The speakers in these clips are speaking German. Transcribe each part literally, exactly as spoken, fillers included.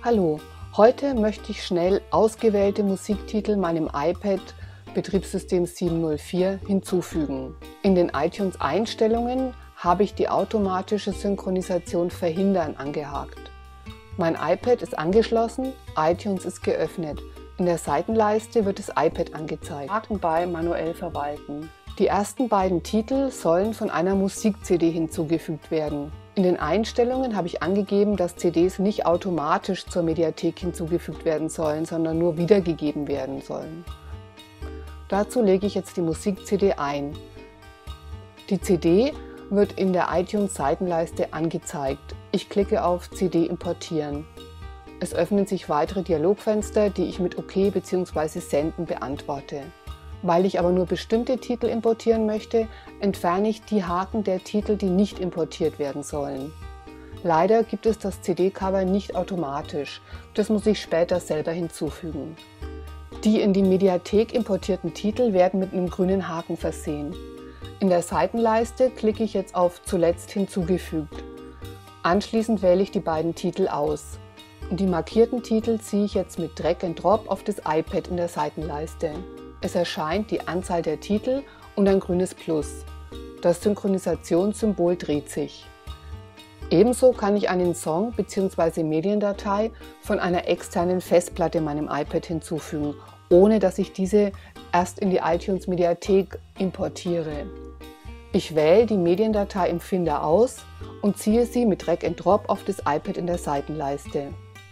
Hallo, heute möchte ich schnell ausgewählte Musiktitel meinem iPad Betriebssystem sieben null vier hinzufügen. In den iTunes-Einstellungen habe ich die automatische Synchronisation Verhindern angehakt. Mein iPad ist angeschlossen, iTunes ist geöffnet. In der Seitenleiste wird das iPad angezeigt. Haken bei Manuell verwalten. Die ersten beiden Titel sollen von einer Musik-C D hinzugefügt werden. In den Einstellungen habe ich angegeben, dass C Ds nicht automatisch zur Mediathek hinzugefügt werden sollen, sondern nur wiedergegeben werden sollen. Dazu lege ich jetzt die Musik-C D ein. Die C D wird in der iTunes-Seitenleiste angezeigt. Ich klicke auf C D importieren. Es öffnen sich weitere Dialogfenster, die ich mit OK bzw. Senden beantworte. Weil ich aber nur bestimmte Titel importieren möchte, entferne ich die Haken der Titel, die nicht importiert werden sollen. Leider gibt es das C D-Cover nicht automatisch, das muss ich später selber hinzufügen. Die in die Mediathek importierten Titel werden mit einem grünen Haken versehen. In der Seitenleiste klicke ich jetzt auf Zuletzt hinzugefügt. Anschließend wähle ich die beiden Titel aus. Die markierten Titel ziehe ich jetzt mit Drag and Drop auf das iPad in der Seitenleiste. Es erscheint die Anzahl der Titel und ein grünes Plus. Das Synchronisationssymbol dreht sich. Ebenso kann ich einen Song bzw. Mediendatei von einer externen Festplatte meinem iPad hinzufügen, ohne dass ich diese erst in die iTunes Mediathek importiere. Ich wähle die Mediendatei im Finder aus und ziehe sie mit Drag and Drop auf das iPad in der Seitenleiste.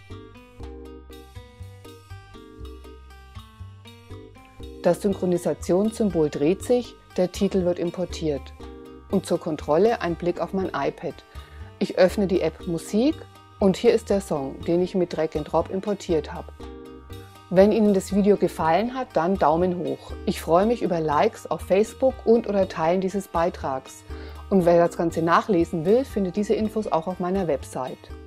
Das Synchronisationssymbol dreht sich, der Titel wird importiert. Und zur Kontrolle ein Blick auf mein iPad. Ich öffne die App Musik und hier ist der Song, den ich mit Drag and Drop importiert habe. Wenn Ihnen das Video gefallen hat, dann Daumen hoch. Ich freue mich über Likes auf Facebook und oder Teilen dieses Beitrags. Und wer das Ganze nachlesen will, findet diese Infos auch auf meiner Website.